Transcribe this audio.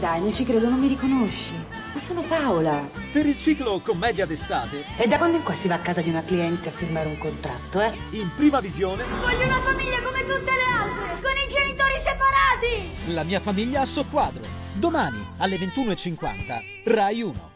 dai, non ci credo, non mi riconosci. Ma sono Paola. Per il ciclo Commedia d'estate, E da quando in qua si va a casa di una cliente a firmare un contratto, eh? in prima visione, Voglio una famiglia come tutte le altre, con i genitori separati! La mia famiglia a soqquadro. Domani alle 21:50, Rai 1.